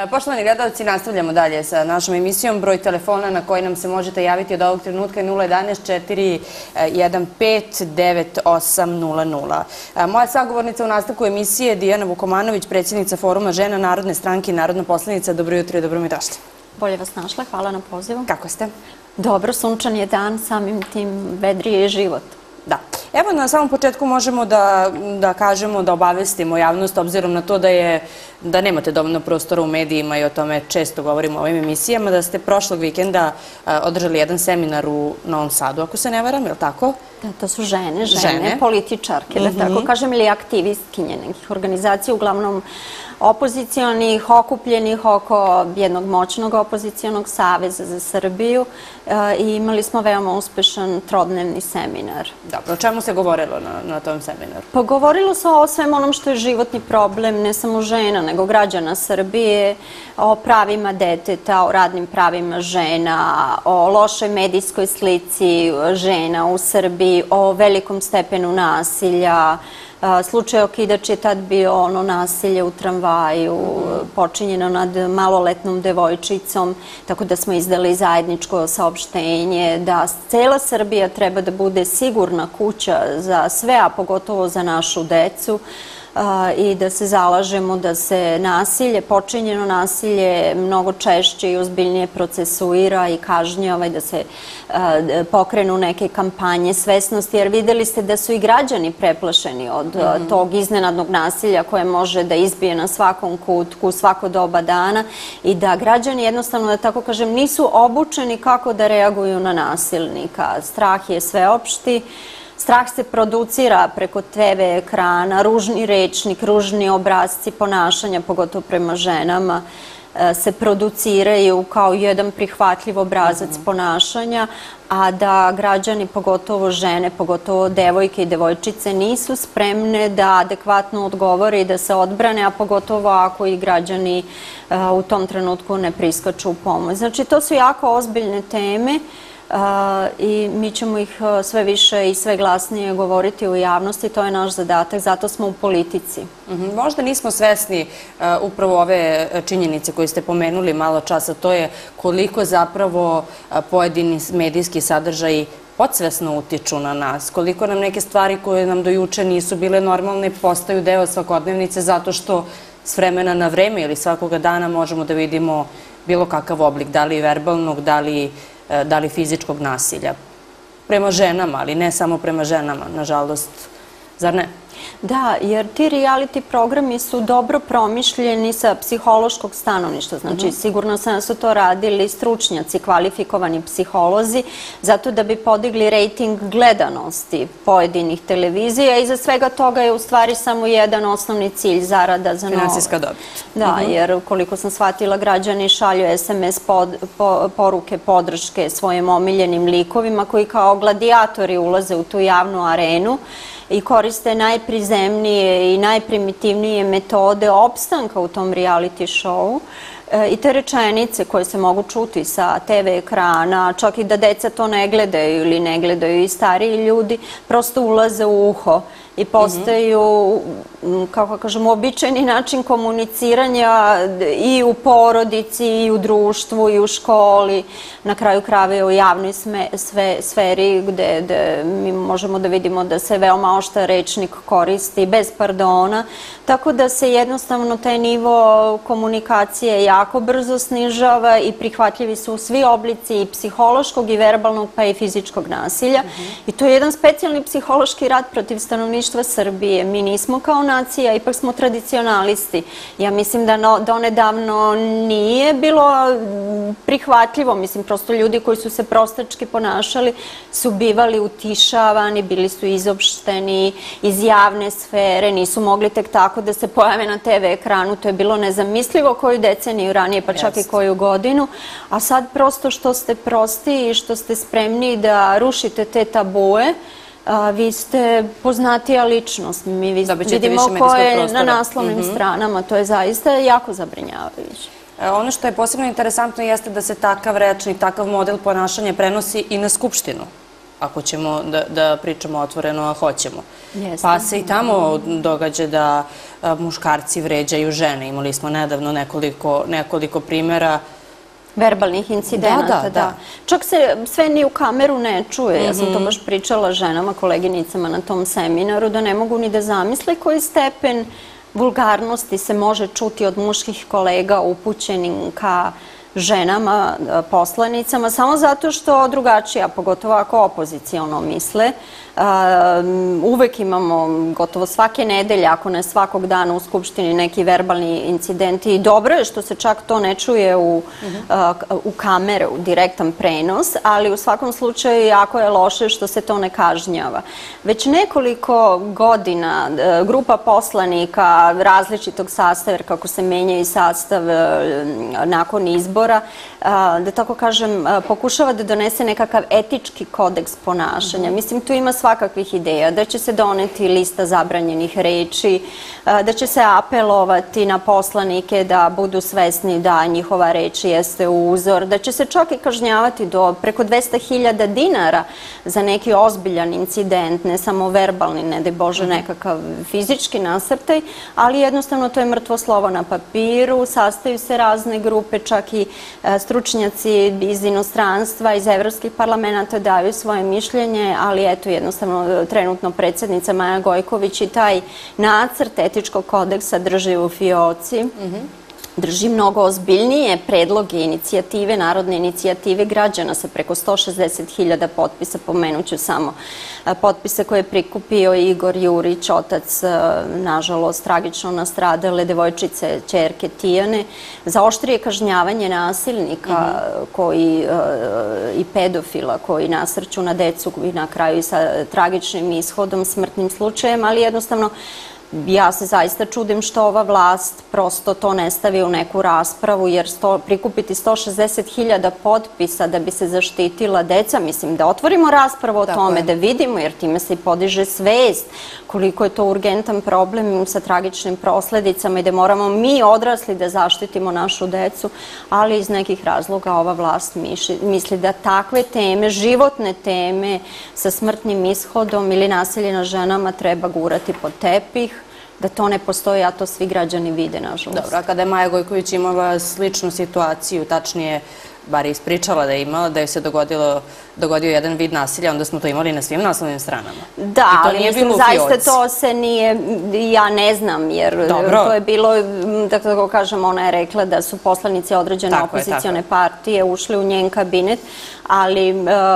Poštovani gledalci, nastavljamo dalje sa našom emisijom. Broj telefona na koji nam se možete javiti od ovog trenutka je 011 415 9800. Moja sagovornica u nastavku emisije je Dijana Vukomanović, predsjednica Foruma žena Narodne stranke i narodna poslanica. Dobro jutro i dobro mi došli. Bolje vas našla, hvala na pozivu. Kako ste? Dobro, sunčan je dan, samim tim vedrije je život. Da. Evo, na samom početku možemo da kažemo, da obavestimo javnost, obzirom na to da nemate dovoljno prostora u medijima i o tome često govorimo u ovim emisijama, da ste prošlog vikenda održali jedan seminar u Novom Sadu, ako se ne varam, je li tako? Da, to su žene, političarke, da tako kažem, ili aktivistkinje nekih organizacija, uglavnom opozicionih, okupljenih oko jednog moćnog opozicijonog saveza za Srbiju i imali smo veoma uspešan trodnevni seminar. Dobro, o čemu se govorilo na tom seminaru? Pa govorilo se o svem onom što je životni problem, ne samo žena, nego građana Srbije, o pravima deteta, o radnim pravima žena, o lošoj medijskoj slici žena u Srbiji, o velikom stepenu nasilja. Slučaj Okidač je tad bio ono nasilje u tramvaju, počinjeno nad maloletnom devojčicom, tako da smo izdali zajedničko saopštenje da cela Srbija treba da bude sigurna kuća za sve, a pogotovo za našu decu, i da se zalažemo da se nasilje, počinjeno nasilje mnogo češće i ozbiljnije procesuira i kažnjava i da se pokrenu neke kampanje svesnosti, jer videli ste da su i građani preplašeni od tog iznenadnog nasilja koje može da izbije na svakom kutku, svako doba dana i da građani jednostavno, da tako kažem, nisu obučeni kako da reaguju na nasilnika. Strah je sveopšti. Strah se producira preko TV ekrana, ružni rečnik, ružni obrasci ponašanja, pogotovo prema ženama, se produciraju kao jedan prihvatljiv obrazac ponašanja, a da građani, pogotovo žene, pogotovo devojke i devojčice, nisu spremne da adekvatno odgovore i da se odbrane, a pogotovo ako i građani u tom trenutku ne priskaču u pomoć. Znači, to su jako ozbiljne teme i mi ćemo ih sve više i sve glasnije govoriti u javnosti, to je naš zadatak, zato smo u politici. Možda nismo svesni upravo ove činjenice koje ste pomenuli malo časa, to je koliko zapravo pojedini medijski sadržaji podsvesno utiču na nas, koliko nam neke stvari koje nam do juče nisu bile normalne postaju deo svakodnevnice zato što s vremena na vreme ili svakoga dana možemo da vidimo bilo kakav oblik, da li verbalnog, da li fizičkog nasilja. Prema ženama, ali ne samo prema ženama, nažalost, zar ne? Da, jer ti reality programi su dobro promišljeni sa psihološkog stanovišta. Znači, sigurno sam da su to radili stručnjaci, kvalifikovani psiholozi, zato da bi podigli rejting gledanosti pojedinih televizija i za svega toga je u stvari samo jedan osnovni cilj, zarada za novac. Finansijska dobit. Da, jer koliko sam shvatila, građani šalju SMS poruke podrške svojim omiljenim likovima koji kao gladijatori ulaze u tu javnu arenu i koriste najprizemnije i najprimitivnije metode opstanka u tom reality showu. I te rečenice koje se mogu čuti sa TV ekrana, čak i da deca to ne gledaju ili ne gledaju i stariji ljudi, prosto ulaze u uho i postaju, kako kažem, uobičajeni način komuniciranja i u porodici, i u društvu, i u školi, na kraju krajeva i u javnoj sferi gde mi možemo da vidimo da se veoma oštar rečnik koristi bez pardona, tako da se jednostavno taj nivo komunikacije jako brzo snižava i prihvatljivi su svi oblici i psihološkog i verbalnog pa i fizičkog nasilja i to je jedan specijalni psihološki rat protiv stanovništva Srbije. Mi nismo kao nacija, ipak smo tradicionalisti. Ja mislim da donedavno nije bilo prihvatljivo. Mislim, prosto ljudi koji su se prostački ponašali su bivali utišavani, bili su izopšteni iz javne sfere, nisu mogli tek tako da se pojave na TV ekranu. To je bilo nezamislivo koju deceniju ranije, pa čak i koju godinu. A sad prosto što ste prosti i što ste spremni da rušite te tabue, vi ste poznatija ličnost. Mi vidimo ko je na naslovnim stranama. To je zaista jako zabrinjavajuće. Ono što je posebno interesantno jeste da se takav rečnik, takav model ponašanja prenosi i na Skupštinu. ako ćemo da pričamo otvoreno, a hoćemo. Pa se i tamo događa da muškarci vređaju žene. Imali smo nedavno nekoliko primjera verbalnih incidenata, da. Čak se sve ni u kameru ne čuje. Ja sam to baš pričala ženama, koleginicama na tom seminaru, da ne mogu ni da zamisle koji stepen vulgarnosti se može čuti od muških kolega upućenim ka ženama, poslanicama, samo zato što drugačije, a pogotovo ako opoziciono misle. Uvek imamo, gotovo svake nedelje, ako ne svakog dana u Skupštini, neki verbalni incidenti i dobro je što se čak to ne čuje u kamere, u direktan prenos, ali u svakom slučaju jako je loše što se to ne kažnjava. Već nekoliko godina grupa poslanika različitog sastava, jer kako se menja i sastav nakon izbora, da tako kažem, pokušava da donese nekakav etički kodeks ponašanja. Mislim, tu ima svakakvih ideja, da će se doneti lista zabranjenih reči, da će se apelovati na poslanike da budu svesni da njihova reč jeste uzor, da će se čak i kažnjavati do preko 200.000 dinara za neki ozbiljan incident, ne samo verbalni, ne daj Bože nekakav fizički nasrtaj, ali jednostavno to je mrtvo slovo na papiru, sastaju se razne grupe, čak i stručnjaci iz inostranstva, iz evropskih parlamenta daju svoje mišljenje, ali eto jednostavno trenutno predsjednica Maja Gojković i taj nacrt etičkog kodeksa drži u fioci. Drži mnogo ozbiljnije predloge inicijative, narodne inicijative građana sa preko 160.000 potpisa, pomenuću samo potpise koje je prikupio Igor Jurić, otac, nažalost, tragično nastradale devojčice, ćerke Tijane, za oštrije kažnjavanje nasilnika i pedofila koji nasrću na decu i na kraju i sa tragičnim ishodom, smrtnim slučajem, ali jednostavno ja se zaista čudim što ova vlast prosto to ne stavi u neku raspravu, jer prikupiti 160.000 potpisa da bi se zaštitila deca, mislim da otvorimo raspravu o tome, da vidimo, jer time se i podiže svest koliko je to urgentan problem sa tragičnim posledicama i da moramo mi odrasli da zaštitimo našu decu, ali iz nekih razloga ova vlast misli da takve teme, životne teme sa smrtnim ishodom ili nasilje na ženama treba gurati pod tepih, da to ne postoji, a to svi građani vide, nažalost. Dobro, a kada je Maja Gojković imala sličnu situaciju, tačnije, bar je ispričala da je imala, da je se dogodio jedan vid nasilja, onda smo to imali na svim naslovnim stranama. Da, ali mislim, zaista to se nije, ja ne znam, jer to je bilo, da tako kažem, ona je rekla da su poslanici određene opozicione partije ušli u njen kabinet, ali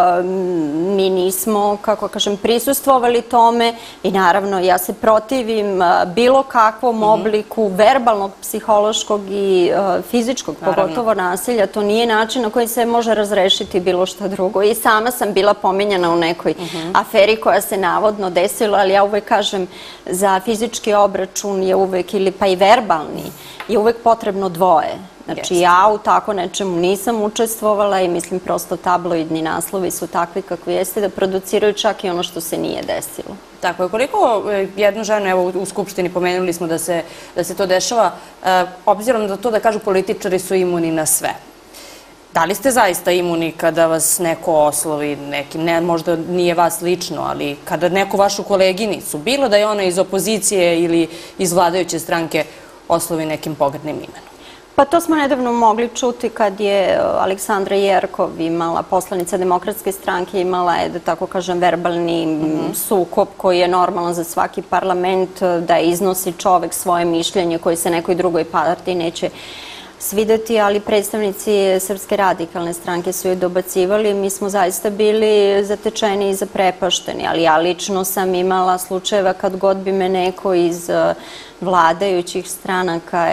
mi nismo, kako kažem, prisustvovali tome i naravno ja se protivim bilo kakvom obliku verbalnog, psihološkog i fizičkog, pogotovo nasilja. To nije način na koji se može razrešiti bilo što drugo. I sama sam bila pominjana u nekoj aferi koja se navodno desila, ali ja uvek kažem za fizički obračun je uvek, ili pa i verbalni, je uvek potrebno dvoje. Znači, ja u tako nečemu nisam učestvovala i mislim prosto tabloidni naslovi su takvi kakvi jeste da produciraju čak i ono što se nije desilo. Tako je. Koliko jednu ženu, evo u Skupštini pomenuli smo da se to dešava, obzirom na to da kažu političari su imuni na sve. Da li ste zaista imuni kada vas neko oslovi nekim, ne, možda nije vas lično, ali kada neku vašu koleginicu, bilo da je ona iz opozicije ili iz vladajuće stranke, oslovi nekim pogrdnim imenom? Pa to smo nedavno mogli čuti kad je Aleksandra Jerkov imala, poslanica Demokratske stranke, imala je, da tako kažem, verbalni sukob koji je normalan za svaki parlament, da iznosi čovek svoje mišljenje koje se nekoj drugoj partiji neće svideti, ali predstavnici Srpske radikalne stranke su joj dobacivali. Mi smo zaista bili zatečeni i zaprepašteni, ali ja lično sam imala slučajeva kad god bi me neko iz vladajućih stranaka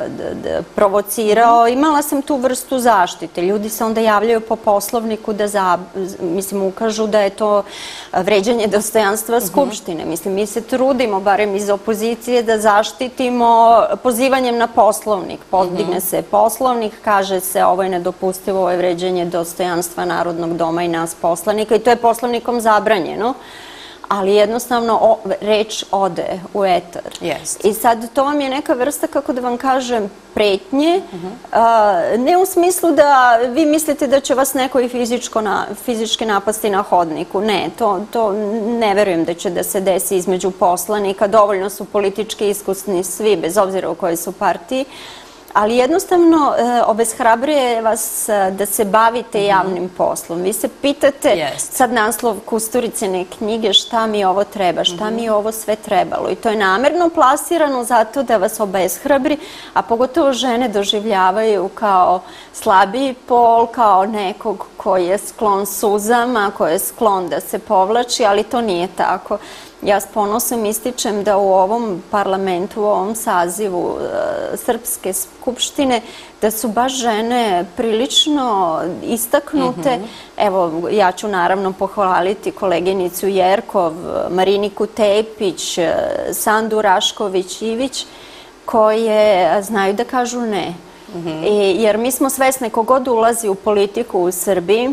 provocirao. Imala sam tu vrstu zaštite. Ljudi se onda javljaju po poslovniku da, mislim, ukažu da je to vređanje dostojanstva Skupštine. Mislim, mi se trudimo, barem iz opozicije, da zaštitimo pozivanjem na poslovnik. Podigne se poslovnik, kaže se ovo je nedopustivo, ovo je vređanje dostojanstva Narodnog doma i nas poslanika i to je poslovnikom zabranjeno. ali jednostavno reč ode u etar. I sad to vam je neka vrsta, kako da vam kažem, pretnje, ne u smislu da vi mislite da će vas neko i fizički napasti na hodniku. Ne, to ne verujem da će da se desi između poslanika. Dovoljno su politički iskusni svi, bez obzira u kojoj su partiji. Ali jednostavno obeshrabruje vas da se bavite javnim poslom. Vi se pitate, sad naslov Kusturicine knjige, šta mi ovo treba, šta mi ovo sve trebalo. I to je namerno plasirano zato da vas obeshrabri, a pogotovo žene doživljavaju kao slabiji pol, kao nekog koji je sklon suzama, koji je sklon da se povlači, ali to nije tako. Ja s ponosom ističem da u ovom parlamentu, u ovom sazivu Srpske skupštine, da su baš žene prilično istaknute. Evo, ja ću naravno pohvaliti koleginicu Jerkov, Mariniku Tepić, Sandu Rašković-Ivić, koje znaju da kažu ne. Jer mi smo svesne kogod ulazi u politiku u Srbiji,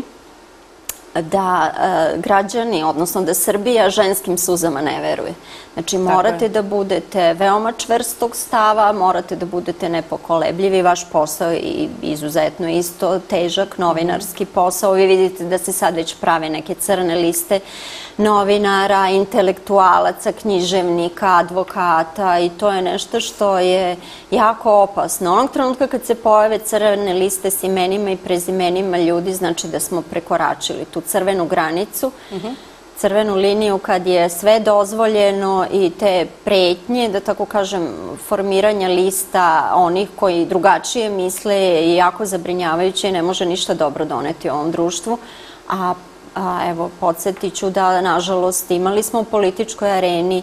da građani, odnosno da Srbija ženskim suzama ne veruje. Znači, morate da budete veoma čvrstog stava, morate da budete nepokolebljivi. Vaš posao je izuzetno isto težak, novinarski posao. Vi vidite da se sad već prave neke crne liste novinara, intelektualaca, književnika, advokata i to je nešto što je jako opasno. Onog trenutka kad se pojave crvene liste s imenima i prezimenima ljudi, znači da smo prekoračili tu crvenu granicu, crvenu liniju kad je sve dozvoljeno i te pretnje, da tako kažem, formiranja lista onih koji drugačije misle je jako zabrinjavajuće i ne može ništa dobro doneti u ovom društvu. A evo, podsjetit ću da, nažalost, imali smo u političkoj areni,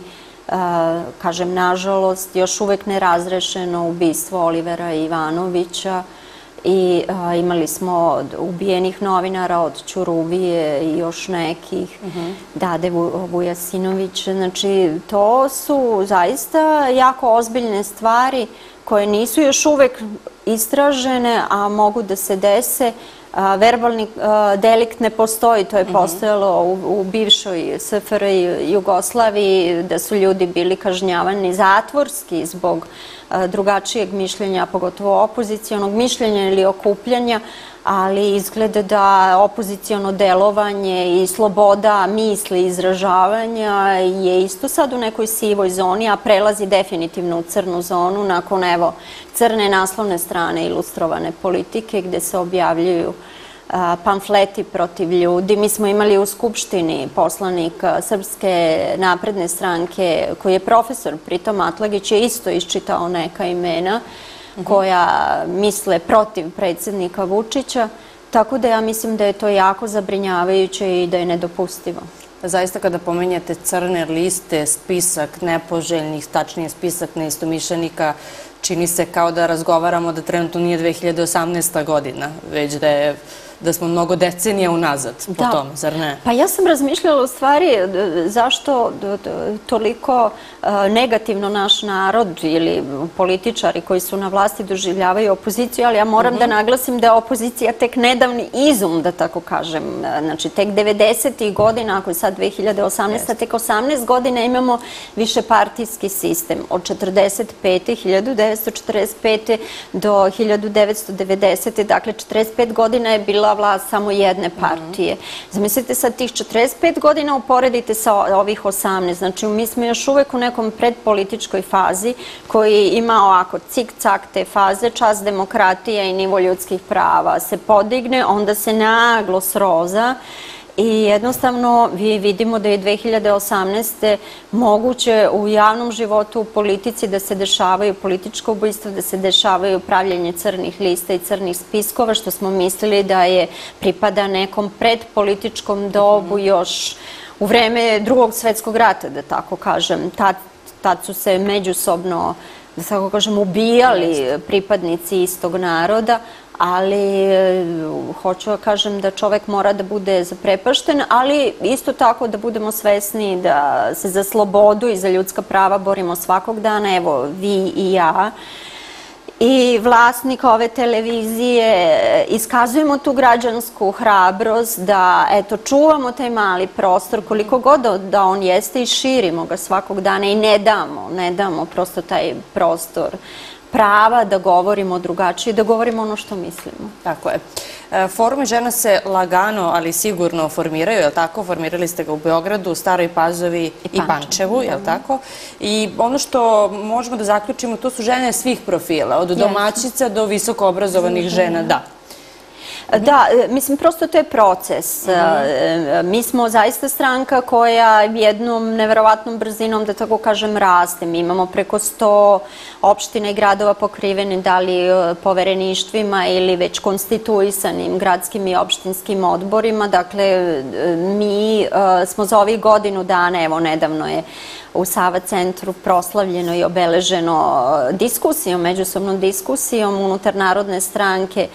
kažem, nažalost, još uvek nerazrešeno ubistvo Olivera Ivanovića i imali smo ubijenih novinara od Ćuruvije i još nekih, Dade Vujasinović. Znači, to su zaista jako ozbiljne stvari koje nisu još uvek istražene, a mogu da se dese. Verbalni delikt ne postoji, to je postojalo u bivšoj SFRJ Jugoslaviji, da su ljudi bili kažnjavani zatvorski zbog drugačijeg mišljenja, pogotovo opozicionog mišljenja ili okupljanja, ali izgleda da opoziciono delovanje i sloboda misli i izražavanja je isto sad u nekoj sivoj zoni, a prelazi definitivno u crnu zonu nakon, evo, crne naslovne strane ilustrovane politike gde se objavljuju pamfleti protiv ljudi. Mi smo imali u Skupštini poslanika Srpske napredne stranke koji je profesor, pritom Atlagić je isto iščitao neka imena koja misle protiv predsjednika Vučića, tako da ja mislim da je to jako zabrinjavajuće i da je nedopustivo. Zaista kada pomenjate crne liste, spisak nepoželjnih, tačnije spisak neistomišljenika, čini se kao da razgovaramo da trenutno nije 2018. godina, već da smo mnogo decenija unazad po tome, zar ne? Pa ja sam razmišljala u stvari zašto toliko negativno naš narod ili političari koji su na vlasti doživljavaju opoziciju, ali ja moram da naglasim da je opozicija tek nedavni izum, da tako kažem. Znači, tek 90. godina, ako je sad 2018. tek 18 godina imamo višepartijski sistem. Od 1945. do 1990. Dakle, 45 godina je bila vlast samo jedne partije. Zamislite sad tih 45 godina uporedite sa ovih 18. Znači, mi smo još uvek u nekom predpolitičkoj fazi koji ima ovako cik-cak te faze, čas demokratije i nivo ljudskih prava se podigne, onda se naglo sroza i jednostavno vi vidimo da je 2018. moguće u javnom životu, u politici da se dešavaju političko ubojstvo, da se dešavaju pravljenje crnih lista i crnih spiskova, što smo mislili da je pripada nekom predpolitičkom dobu još u vreme Drugog svjetskog rata, da tako kažem. Tad su se međusobno, da tako kažem, ubijali pripadnici istog naroda, ali hoću da kažem da čovek mora da bude zaprepašten, ali isto tako da budemo svesni da se za slobodu i za ljudska prava borimo svakog dana, evo, vi i ja. i vlasnik ove televizije iskazujemo tu građansku hrabrost da eto čuvamo taj mali prostor koliko god da on jeste i širimo ga svakog dana i ne damo prosto taj prostor prava da govorimo drugačije, da govorimo ono što mislimo. Tako je. Forumi žena se lagano, ali sigurno formiraju, je li tako? Formirali ste ga u Beogradu, Staroj Pazovi i Pančevu, je li tako? I ono što možemo da zaključimo, to su žene svih profila, od domaćica do visoko obrazovanih žena, da. Da, mislim, prosto to je proces. Mi smo zaista stranka koja jednom neverovatnom brzinom, da tako kažem, raste. Mi imamo preko 100 opština i gradova pokriveni, da li povereništvima ili već konstituisanim gradskim i opštinskim odborima. Dakle, mi smo za ovih godinu dana, evo, nedavno je u Sava centru proslavljeno i obeleženo diskusijom, međusobnom diskusijom unutar Narodne stranke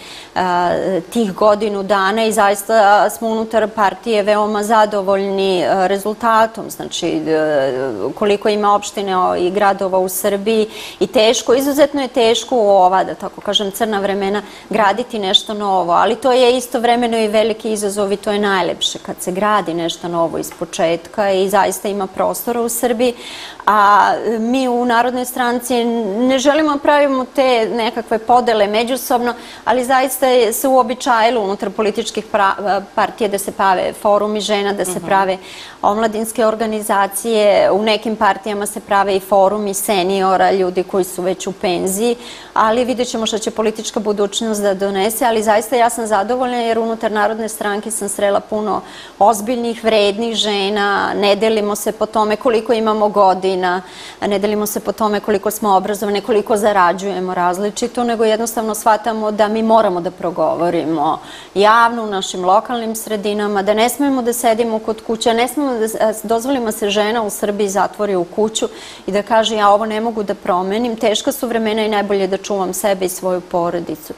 tih godinu dana i zaista smo unutar partije veoma zadovoljni rezultatom. Znači, koliko ima opštine i gradova u Srbiji i teško, izuzetno je teško u ova, da tako kažem, crna vremena graditi nešto novo, ali to je istovremeno i veliki izazov i to je najlepše kad se gradi nešto novo iz početka i zaista ima prostora u Srbiji. A mi u Narodnoj stranci ne želimo pravimo te nekakve podele međusobno, ali zaista se uobičajilo unutar političkih partija da se prave forumi žena, da se prave omladinske organizacije, u nekim partijama se prave i forumi seniora, ljudi koji su već u penziji, ali vidjet ćemo što će politička budućnost da donese, ali zaista ja sam zadovoljna jer unutar Narodne stranke sam srela puno ozbiljnih, vrednih žena, ne delimo se po tome koliko imamo godina, ne delimo se po tome koliko smo obrazovane, koliko zarađujemo različito, nego jednostavno shvatamo da mi moramo da progovorimo javno u našim lokalnim sredinama, da ne smemo da sedimo kod kuće, ne smemo da dozvolimo se žena u Srbiji zatvori u kuću i da kaže ja ovo ne mogu da promenim, teška su vremena i najbolje da čuvam sebe i svoju porodicu.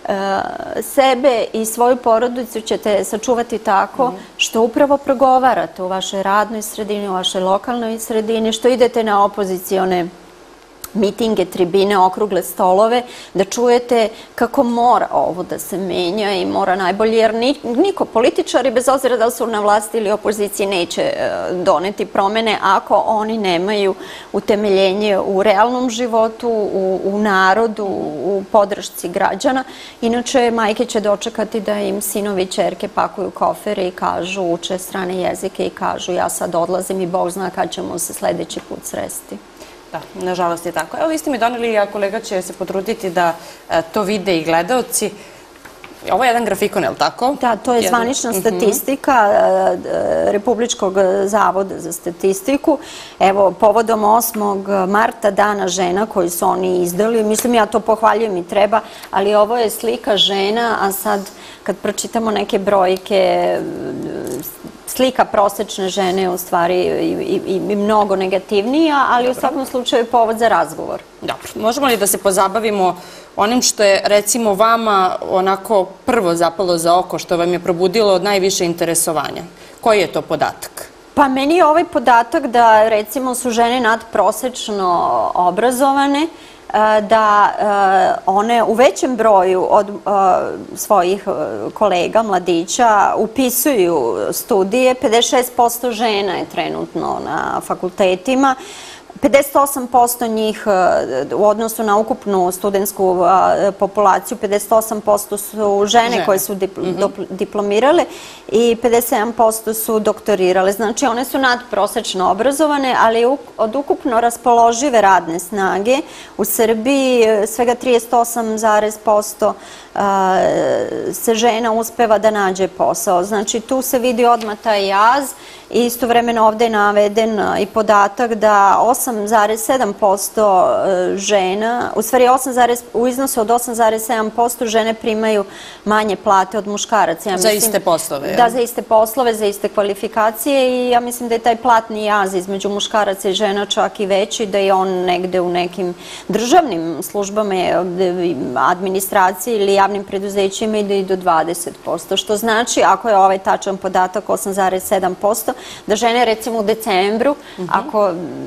Sebe i svoju porodicu ćete sačuvati tako što upravo progovarate u vašoj radnoj sredini, u vašoj lokalnoj sredini, što idete na opozicione mitinge, tribine, okrugle stolove, da čujete kako mora ovo da se menja i mora najbolje, jer niko, političari, bez obzira da li su na vlasti ili opoziciji, neće doneti promene ako oni nemaju utemeljenje u realnom životu, u narodu, u podršci građana. Inače, majke će dočekati da im sinovi i ćerke pakuju kofere i kažu, uče strane jezike i kažu ja sad odlazim i Bog zna kad ćemo se sledeći put sresti. Da, nažalost je tako. Evo, vi ste mi doneli, a kolega će se potruditi da to vide i gledaoci. Ovo je jedan grafikon, je li tako? Da, to je zvanična statistika Republičkog zavoda za statistiku. Evo, povodom 8. marta, Dana žena koji su oni izdali, mislim ja to pohvaljujem i treba, ali ovo je slika žena, a sad kad pročitamo neke brojke, slika prosečne žene je u stvari i mnogo negativnija, ali u svakom slučaju je povod za razgovor. Dobro, možemo li da se pozabavimo onim što je recimo vama onako prvo zapalo za oko, što vam je probudilo najviše interesovanja? Koji je to podatak? Pa meni je ovaj podatak da recimo su žene nadprosečno obrazovane, da one u većem broju od svojih kolega, mladića, upisuju studije. 56% žena je trenutno na fakultetima. 58% njih u odnosu na ukupnu studentsku populaciju, 58% su žene koje su diplomirale i 57% su doktorirale. Znači, one su nadprosečno obrazovane, ali od ukupno raspoložive radne snage u Srbiji svega 38% se žena uspeva da nađe posao. Znači, tu se vidi odmah taj jaz i istovremeno ovde je naveden i podatak da 8,7% žena, u stvari u iznosu od 8,7% žene primaju manje plate od muškaraca. Za iste poslove? Da, za iste poslove, za iste kvalifikacije i ja mislim da je taj platni jaz između muškaraca i žena čak i veći, da je on negde u nekim državnim službama, administraciji ili javnim preduzećima ide i do 20%, što znači, ako je ovaj tačan podatak 8,7%, da žene recimo u decembru, ako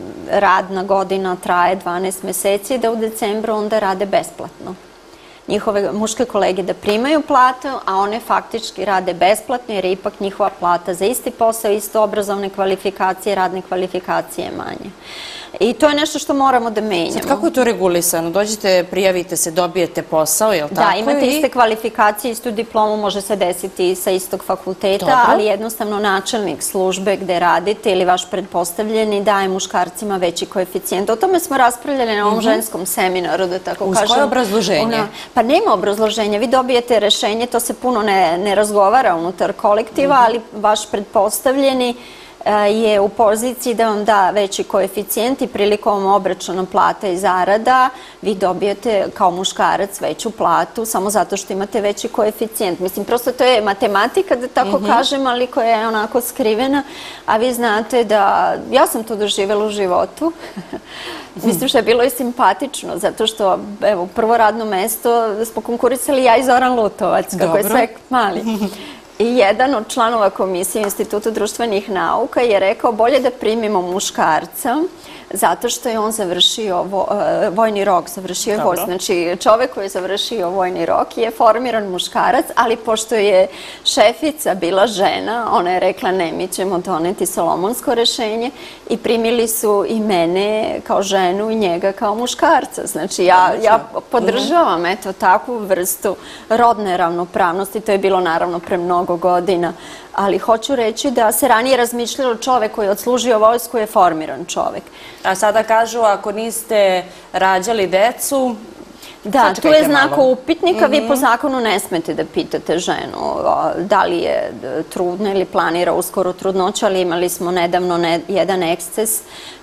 radna godina traje 12 meseci, da u decembru onda rade besplatno. Njihove muške kolege da primaju platu, a one faktički rade besplatno jer je ipak njihova plata za isti posao, isto obrazovne kvalifikacije, radne kvalifikacije manje. I to je nešto što moramo da menjamo. Sad, kako je to regulisano? Dođete, prijavite se, dobijete posao, je li tako? Da, imate iste kvalifikacije, istu diplomu, može se desiti sa istog fakulteta, ali jednostavno načelnik službe gde radite ili vaš pretpostavljeni daje muškarcima veći koeficijent. O tome smo raspravljali na ovom ženskom seminaru, da tako kažem. Uz koje obrazloženje? Pa nema obrazloženja. Vi dobijete rešenje, to se puno ne razgovara unutar kolektiva, ali vaš pretpostavljeni je u poziciji da vam da veći koeficijent i prilikom obračuna plata i zarada vi dobijete kao muškarac veću platu samo zato što imate veći koeficijent. Mislim, prosto to je matematika, da tako kažem, ali koja je onako skrivena, a vi znate da ja sam to doživjela u životu. Mislim što je bilo i simpatično, zato što, evo, prvo radno mesto smo konkurisali ja i Zoran Lutovac, kako je sve mali. I jedan od članova komisije Instituta društvenih nauka je rekao bolje da primimo muškarca zato što je on završio vojni rok, završio je vojsku. Znači, čovek koji je završio vojni rok je formiran muškarac, ali pošto je šefica bila žena, ona je rekla ne, mi ćemo doneti solomonsko rešenje i primili su i mene kao ženu i njega kao muškarca. Znači, ja podržavam eto takvu vrstu rodne ravnopravnosti, to je bilo naravno pre mnogo godina, ali hoću reći da se ranije razmišljalo čovek koji je odslužio vojsku je formiran čovek. A sada kažu ako niste rađali decu... Da, tu je znak upitnika, vi po zakonu ne smete da pitate ženu da li je trudna ili planira uskoro trudnoću, ali imali smo nedavno jedan eksces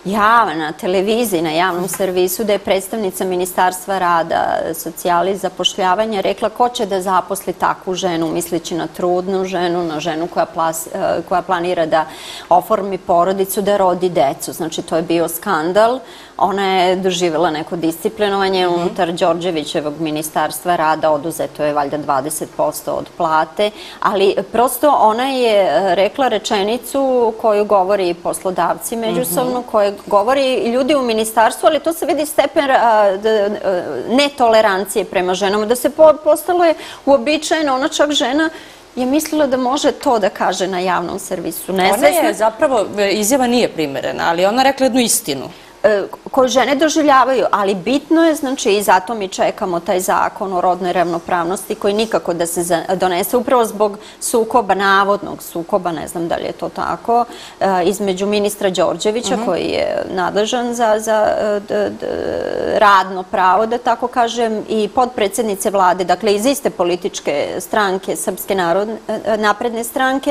na televiziji, na javnom servisu, da je predstavnica Ministarstva rada, socijale i zapošljavanja rekla ko će da zaposli takvu ženu, misleći na trudnu ženu, na ženu koja planira da oformi porodicu, da rodi decu. Znači, to je bio skandal. Ona je doživjela neko disciplinovanje unutar Đorđevićevog Ministarstva rada, oduzeto je valjda 20% od plate, ali prosto ona je rekla rečenicu koju govori poslodavci međusobno, koju govori i ljudi u ministarstvu, ali to se vidi stepen netolerancije prema ženama, da se postalo je uobičajeno, ona čak žena je mislila da može to da kaže na javnom servisu. Ona je zapravo, izjava nije primerena, ali ona rekla jednu istinu. Koju žene doživljavaju, ali bitno je, znači, i zato mi čekamo taj zakon o rodnoj ravnopravnosti koji nikako da se donese upravo zbog sukoba, navodnog sukoba, ne znam da li je to tako, između ministra Đorđevića koji je nadležan za radno pravo, da tako kažem, i podpredsednice vlade, dakle iz iste političke stranke, Srpske napredne stranke.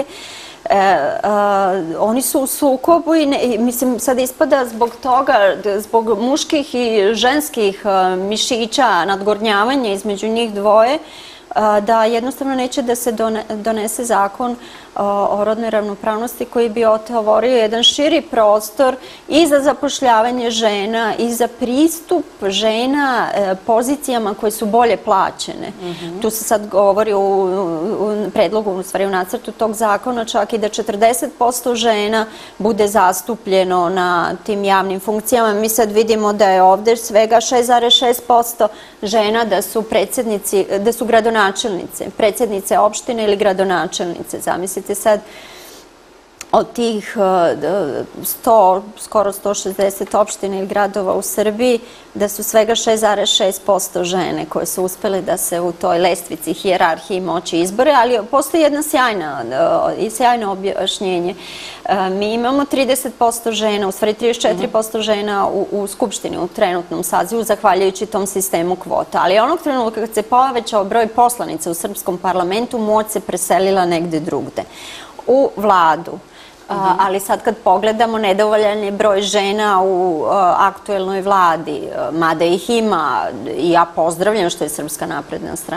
Oni su u sukobu i mislim sad ispada zbog toga, zbog muških i ženskih mišića, nadgornjavanja između njih dvoje, da jednostavno neće da se donese zakon o rodnoj ravnopravnosti koji bi otvorio jedan širi prostor i za zapošljavanje žena i za pristup žena pozicijama koje su bolje plaćene. Tu se sad govori u predlogu, u stvari u nacrtu tog zakona, čak i da 40% žena bude zastupljeno na tim javnim funkcijama. Mi sad vidimo da je ovde svega 6,6% žena da su predsednici, da su gradonačelnice, predsednice opštine ili gradonačelnice. Zamislite sad od tih 100, skoro 160 opština ili gradova u Srbiji, da su svega 6,6% žene koje su uspele da se u toj lestvici hijerarhiji moći izbore, ali postoji jedna sjajno objašnjenje. Mi imamo 30% žena, u stvari 34% žena u Skupštini u trenutnom sazivu, zahvaljujući tom sistemu kvota. Ali onog trenutka kad se povećao broj poslanica u srpskom parlamentu, moć se preselila negde drugde, u vladu. Ali sad kad pogledamo, nedovoljan je broj žena u aktuelnoj vladi, mada ih ima, i ja pozdravljam što je Srpska napredna stranka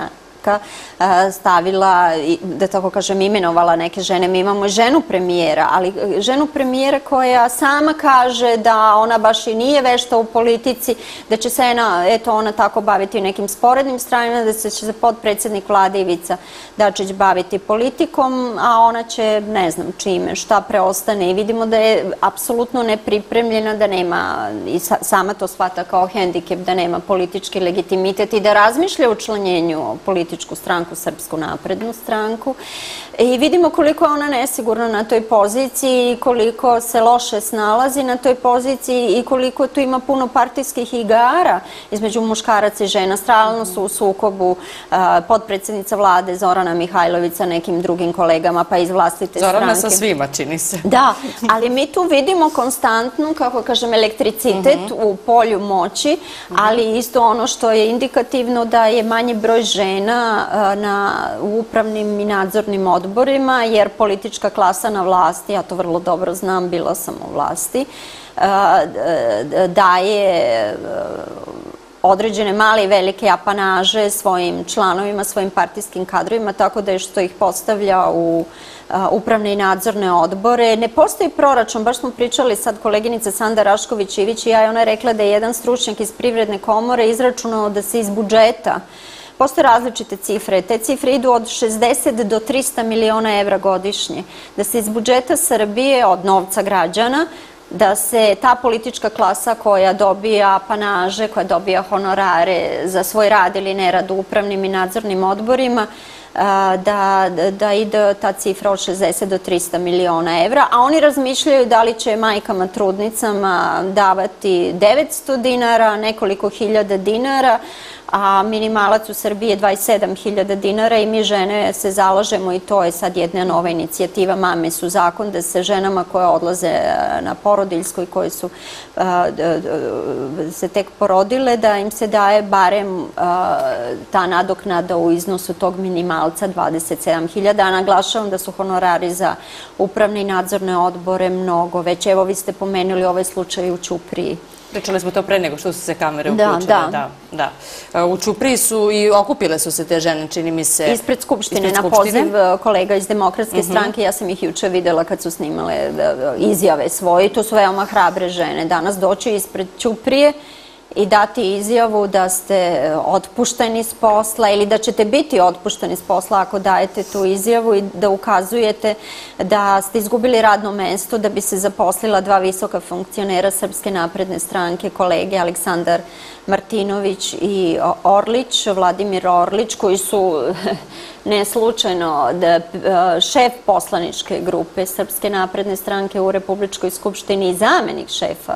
Hrvatska stavila, da tako kažem, imenovala neke žene. Mi imamo ženu premijera, ali ženu premijera koja sama kaže da ona baš i nije vešta u politici, da će se ona tako baviti nekim sporednim stranima, da će se potpredsjednik vlade Ivica Dačić baviti politikom, a ona će, ne znam čime, šta preostane. I vidimo da je apsolutno nepripremljena, da nema, i sama to shvata kao hendikep, da nema politički legitimitet i da razmišlja o učlanjenju u političku stranku, Srpsku naprednu stranku. I vidimo koliko je ona nesigurna na toj poziciji, koliko se loše snalazi na toj poziciji i koliko tu ima puno partijskih igara između muškaraca i žena. Stalno su u sukobu potpredsjednica vlade Zorana Mihajlović sa nekim drugim kolegama, pa iz vlastite stranke. Zorana sa svima, čini se. Da, ali mi tu vidimo konstantnu, kako kažem, elektricitet u polju moći, ali isto ono što je indikativno da je manji broj žena u upravnim i nadzornim odborima, jer politička klasa na vlasti, ja to vrlo dobro znam, bila sam u vlasti, daje određene male i velike apanaže svojim članovima, svojim partijskim kadrovima, tako da je što ih postavlja u upravne i nadzorne odbore. Ne postoji proračun, baš smo pričali sad koleginica Sanda Rašković-Ivić i ja, i ona je rekla da je jedan stručnjak iz Privredne komore izračunao da se iz budžeta, postoje različite cifre, te cifre idu od 60 do 300 miliona evra godišnje, da se iz budžeta Srbije, od novca građana, da se ta politička klasa koja dobija apanaže, koja dobija honorare za svoj rad ili nerad u upravnim i nadzornim odborima, da ide ta cifra od 60 do 300 miliona evra, a oni razmišljaju da li će majkama trudnicama davati 900 dinara, nekoliko hiljada dinara, a minimalac u Srbiji je 27.000 dinara i mi žene se zalažemo, i to je sad jedna nova inicijativa Mame su zakon, da se ženama koje odlaze na porodiljsko i koje su se tek porodile, da im se daje barem ta nadoknada u iznosu tog minimalca 27.000, a naglašavam da su honorari za upravne i nadzorne odbore mnogo već. Evo, vi ste pomenuli ovaj slučaj u Ćupriji. Pričali smo to pre nego što su se kamere uključene. Da. U Ćupriji su i okupile su se te žene, čini mi se. Ispred Skupštine, na poziv kolega iz Demokratske stranke. Ja sam ih juče videla kad su snimale izjave svoje. To su veoma hrabre žene. Danas doći ispred Ćuprije i dati izjavu da ste otpušteni s posla ili da ćete biti otpušteni s posla ako dajete tu izjavu i da ukazujete da ste izgubili radno mesto da bi se zaposlila dva visoka funkcionera Srpske napredne stranke, kolege Aleksandar Martinović i Orlić, Vladimir Orlić, koji su ne slučajno šef poslaničke grupe Srpske napredne stranke u Republičkoj skupštini i zamenik šefa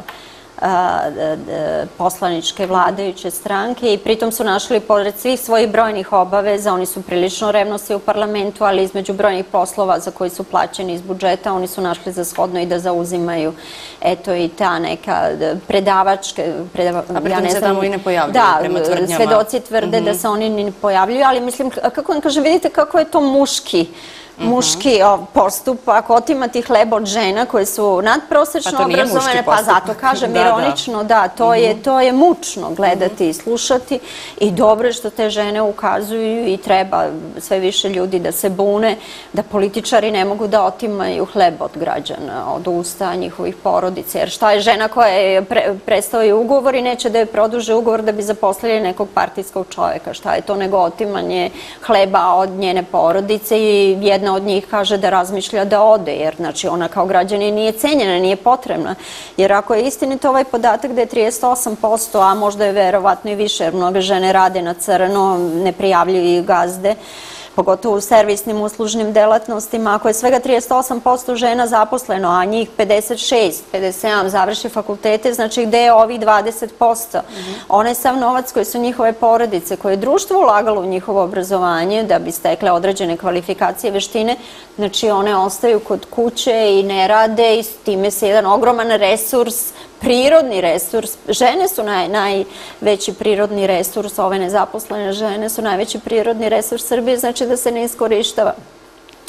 poslaničke vladajuće stranke, i pritom su našli, pored svih svojih brojnih obaveza, oni su prilično revnosni u parlamentu, ali između brojnih poslova za koji su plaćeni iz budžeta, oni su našli za shodno i da zauzimaju eto i ta neka predavačke... A pritom se tamo i ne pojavljuju prema tvrdnjama. Da, svedoci tvrde da se oni ne pojavljuju, ali mislim, kako vam kažem, vidite kako je to muški postupak, otimati hleb od žena koje su nadprosečno obrazovane, pa zato kažem ironično, da, to je mučno gledati i slušati, i dobro je što te žene ukazuju i treba sve više ljudi da se bune, da političari ne mogu da otimaju hleb od građana, od usta njihovih porodica, jer šta je žena koja je prestao ugovor i neće da je produže ugovor da bi zaposlili nekog partijskog čoveka, šta je to nego otimanje hleba od njene porodice, i jedna od njih kaže da razmišlja da ode, jer znači ona kao građanin nije cenjena, nije potrebna. Jer ako je istinito ovaj podatak da je 38%, a možda je verovatno i više, jer mnoge žene rade na crno, ne prijavljuju gazde, pogotovo u servisnim uslužnim delatnostima, ako je svega 38% žena zaposleno, a njih 56, 57 završi fakultete, znači gde je ovih 20%? Onaj sav novac koji su njihove porodice, koje je društvo ulagalo u njihovo obrazovanje da bi stekle određene kvalifikacije, veštine, znači one ostaju kod kuće i ne rade, i s time se jedan ogroman resurs, prirodni resurs, žene su najveći prirodni resurs, ove nezaposlene žene su najveći prirodni resurs Srbije, znači da se ne iskorištava.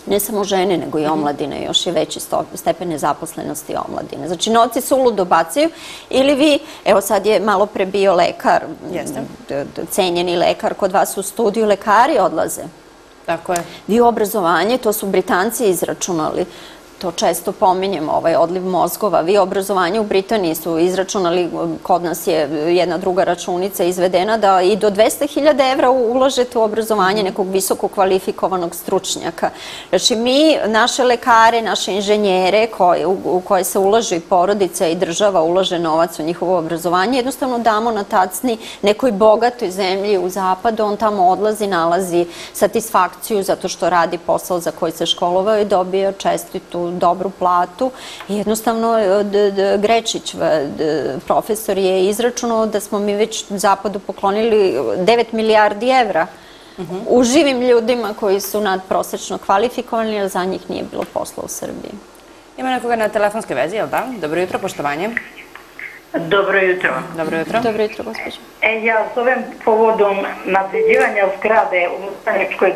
Ne samo žene, nego i omladine, još je veći stepen nezaposlenosti omladine. Znači, novci su uludo bacaju ili vi, evo sad je malo pre bio lekar, cenjeni lekar kod vas u studiju, lekari odlaze. Tako je. Vi u obrazovanje, to su Britanci izračunali, to često pominjemo, ovaj odliv mozgova. Vi obrazovanje u Britaniji su izračunali, kod nas je jedna druga računica izvedena, da i do 200.000 evra uložete u obrazovanje nekog visoko kvalifikovanog stručnjaka. Znači, mi, naše lekare, naše inženjere u koje se ulaže i porodica i država ulaže novac u njihovo obrazovanje, jednostavno damo na tacni nekoj bogatoj zemlji u zapadu, on tamo odlazi, nalazi satisfakciju zato što radi posao za koji se školovao i dobio čestitu dobru platu. Jednostavno, Grečić, profesor, je izračunao da smo mi već Zapadu poklonili 9 milijardi evra u živim ljudima koji su nadprosečno kvalifikovani, jer za njih nije bilo posla u Srbiji. Ima nekoga na telefonskoj vezi, jel da? Dobro jutro, poštovanje. Dobro jutro. Dobro jutro. Dobro jutro, gospođo. Ja zovem povodom nadziđivanja zgrade u Staničkoj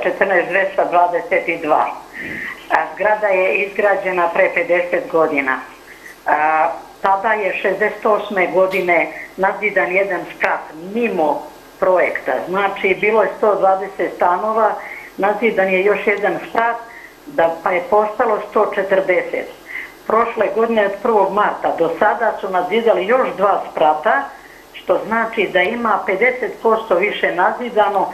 214-222. Zgrada je izgrađena pre 50 godina. Tada je 68. godine nadzidan jedan sprat mimo projekta. Znači, bilo je 120 stanova, nadzidan je još jedan sprat, pa je postalo 140. Prošle godine od 1. marta do sada su nadzidali još 2 sprata, što znači da ima 50% više nadzidano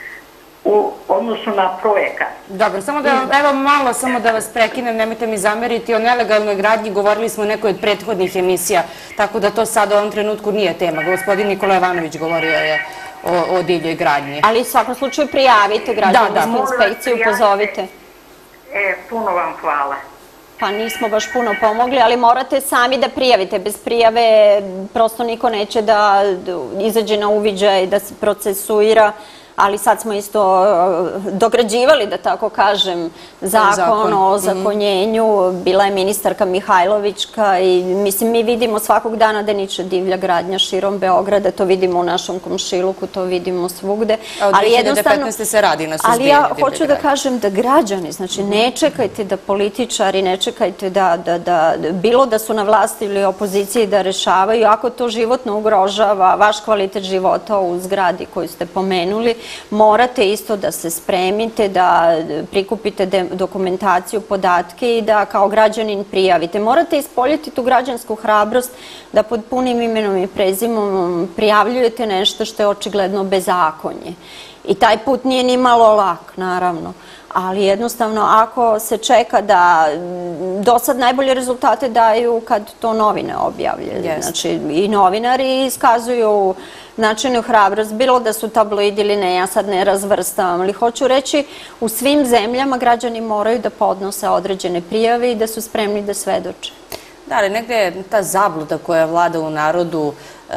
u odnosu na projekat. Dobro, evo malo samo da vas prekinem, nemojte mi zameriti, o nelegalnoj gradnji govorili smo u nekoj od prethodnih emisija, tako da to sad u ovom trenutku nije tema. Gospodin Nikola Jovanović govorio je o divljoj gradnji. Ali u svakom slučaju prijavite građevinsku inspekciju, pozovite. Puno vam hvala. Pa nismo baš puno pomogli, ali morate sami da prijavite. Bez prijave prosto niko neće da izađe na uviđaj, da se procesuira. Ali sad smo isto dograđivali, da tako kažem, zakon o ozakonjenju. Bila je ministarka Mihajlovićka i mislim, mi vidimo svakog dana da niče divlja gradnja širom Beograda, to vidimo u našom komšiluku, to vidimo svugde. A od 2015. se radi na suzbijanju divlje gradnje. Ali ja hoću da kažem da građani, znači ne čekajte da političari, ne čekajte da bilo da su na vlasti ili opoziciji da rešavaju, ako to životno ugrožava vaš kvalitet života u zgradi koju ste pomenuli, morate isto da se spremite, da prikupite dokumentaciju, podatke i da kao građanin prijavite. Morate ispoljiti tu građansku hrabrost da pod punim imenom i prezimom prijavljujete nešto što je očigledno bezakonje. I taj put nije ni malo lak, naravno. Ali jednostavno, ako se čeka da do sad najbolje rezultate daju kad to novine objavljaju. Znači, i novinari iskazuju značajnu hrabrost, bilo da su tabloidi ili ne, ja sad ne razvrstavam, ali hoću reći, u svim zemljama građani moraju da podnose određene prijave i da su spremni da svedoče. Da, ali negde je ta zabluda koja vlada u narodu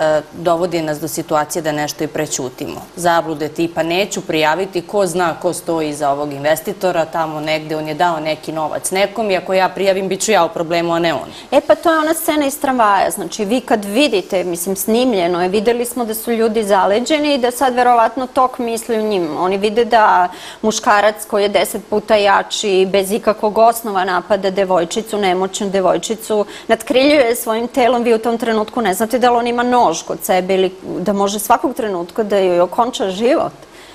dovodi nas do situacije da nešto i prećutimo. Zablude tipa neću prijaviti, ko zna ko stoji iza ovog investitora, tamo negde on je dao neki novac nekom i ako ja prijavim, bit ću ja u problemu, a ne on. Pa to je ona scena iz tramvaja. Znači, vi kad vidite, mislim, snimljeno je, videli smo da su ljudi zaleđeni i da sad verovatno tok misli u njim. Oni vide da muškarac koji je 10 puta jači, bez ikakvog osnova napada devojčicu, nemoćnu devojčicu, natkriljuje svojim telom, vi u tom trenutku ne znate da li on ima nož kod sebe ili da može svakog trenutka da joj okonča život,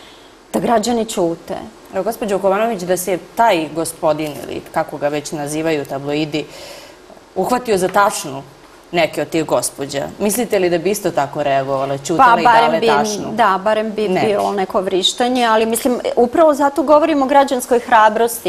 da građani ćute. Gospođo Kovanović, da se taj gospodin, ili kako ga već nazivaju tabloidi, uhvatio za tašnu neke od tih gospođa, mislite li da bi isto tako reagovale, ćutale i dale tašnu? Da, barem bi bilo neko vrištanje, ali mislim, upravo zato govorimo o građanskoj hrabrosti.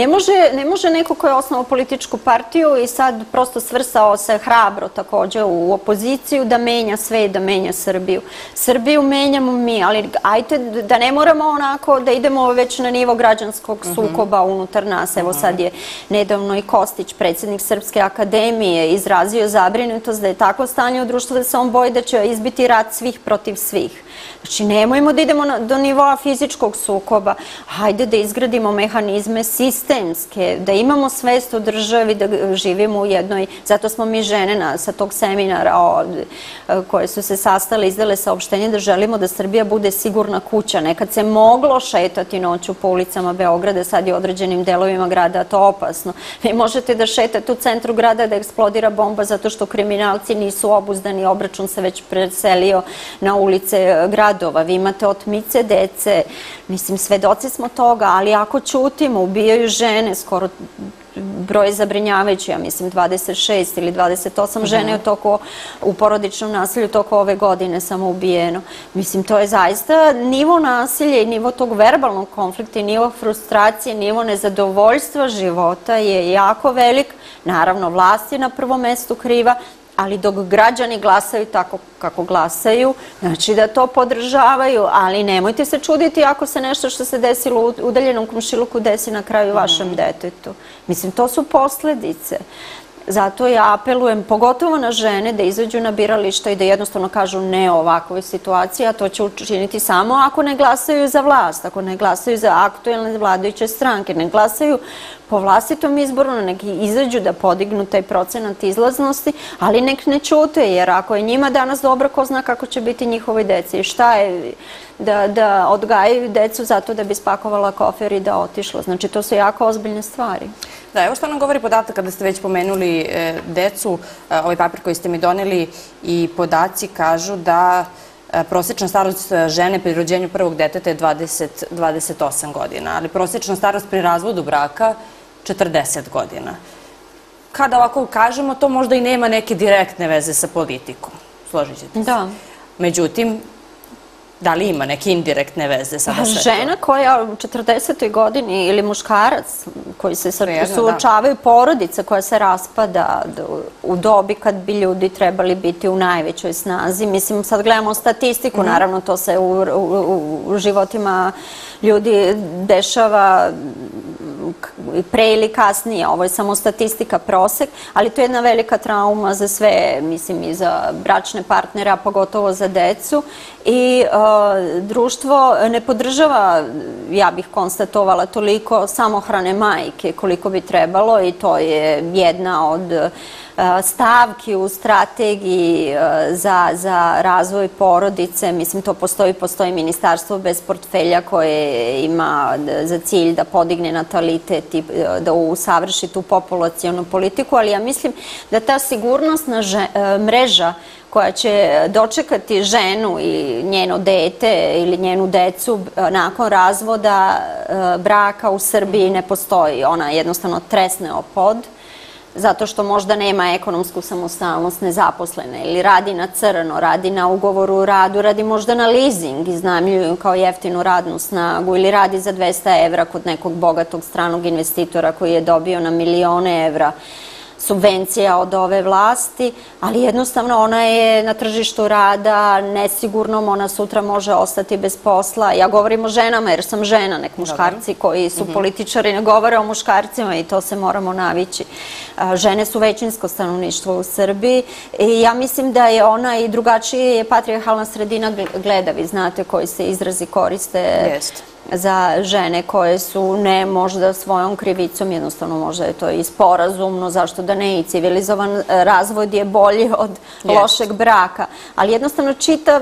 Ne može neko ko je osnovao političku partiju i sad prosto svrsao se hrabro takođe u opoziciju da menja sve i da menja Srbiju. Srbiju menjamo mi, ali ajte da ne moramo onako da idemo već na nivo građanskog sukoba unutar nas. Evo sad je nedavno i Kostić, predsjednik Srpske akademije, izrazio zabrinutost zabrinutost, da je takvo stanje u društvu da se on boji da će izbiti rat svih protiv svih. Znači, nemojmo da idemo do nivoa fizičkog sukoba, hajde da izgradimo mehanizme sistemske, da imamo svest o državi, da živimo u jednoj, zato smo mi žene sa tog seminara koje su se sastale, izdale saopštenje da želimo da Srbija bude sigurna kuća. Nekad se moglo šetati noću po ulicama Beograda, sad je u određenim delovima grada to opasno. Vi možete da šetate u centru grada da eksplodira bomba zato što kriminalci nisu obuzdani, obračun se već preselio na ulice gradova. Vi imate otmice dece, mislim, svedoci smo toga, ali ako ćutimo, ubijaju žene, skoro broj zabrinjavajući, ja mislim 26 ili 28 žene u porodičnom nasilju toko ove godine samo ubijeno. Mislim, to je zaista nivo nasilja i nivo tog verbalnog konflikta i nivo frustracije, nivo nezadovoljstva života je jako velik. Naravno, vlast je na prvom mestu kriva, ali dok građani glasaju tako kako glasaju, znači da to podržavaju, ali nemojte se čuditi ako se nešto što se desilo u udaljenom komšiluku desi na kraju vašem detetu. Mislim, to su posledice. Zato ja apelujem pogotovo na žene da izađu na birališta i da jednostavno kažu ne o ovakvoj situaciji, a to će učiniti samo ako ne glasaju za vlast, ako ne glasaju za aktuelne vladajuće stranke, ne glasaju po vlastitom izboru, nek izađu da podignu taj procenat izlaznosti, ali nek ne ćute, jer ako je njima danas dobro, ko zna kako će biti njihovoj deci. I šta je da odgajaju decu zato da bi spakovala kofer i da otišla. Znači, to su jako ozbiljne stvari. Da, evo što nam govori podatak kada ste već pomenuli decu, ovaj papir koji ste mi doneli i podaci kažu da prosječna starost žene pri rođenju prvog deteta je 28 godina, ali prosječna starost pri razvodu braka 40 godina. Kada ovako kažemo, to možda i nema neke direktne veze sa politikom. Složit ćete se. Da. Međutim, da li ima neke indirektne veze sada sve to? Žena koja u 40. godini ili muškarac koji se suočavaju, porodica koja se raspada u dobi kad bi ljudi trebali biti u najvećoj snazi. Mislim, sad gledamo statistiku, naravno to se u životima ljudi dešava pre ili kasnije, ovo je samo statistika, prosek, ali to je jedna velika trauma za sve, mislim, i za bračne partnere, a pogotovo za decu. I društvo ne podržava, ja bih konstatovala, toliko samohrane majke koliko bi trebalo i to je jedna od stavki u strategiji za razvoj porodice. Mislim, to postoji ministarstvo bez portfelja koje ima za cilj da podigne natalitet i da usavrši tu populacionu politiku, ali ja mislim da ta sigurnosna mreža koja će dočekati ženu i njeno dete ili njenu decu nakon razvoda braka u Srbiji ne postoji. Ona jednostavno tresne o pod, zato što možda nema ekonomsku samostalnost, nezaposlene ili radi na crno, radi na ugovoru o radu, radi možda na leasing, iznajmljuju kao jeftinu radnu snagu ili radi za 200 evra kod nekog bogatog stranog investitora koji je dobio na milione evra subvencija od ove vlasti, ali jednostavno ona je na tržištu rada nesigurnom, ona sutra može ostati bez posla. Ja govorim o ženama jer sam žena, nek muškarci koji su političari ne govore o muškarcima i to se moramo navići. Žene su većinsko stanovništvo u Srbiji i ja mislim da je ona i drugačije je patrijarhalna sredina gleda, vi znate koji se izrazi koriste za žene koje su ne možda svojom krivicom, jednostavno možda je to i sporazumno, zašto da ne, i civilizovan razvod je bolji od lošeg braka. Ali jednostavno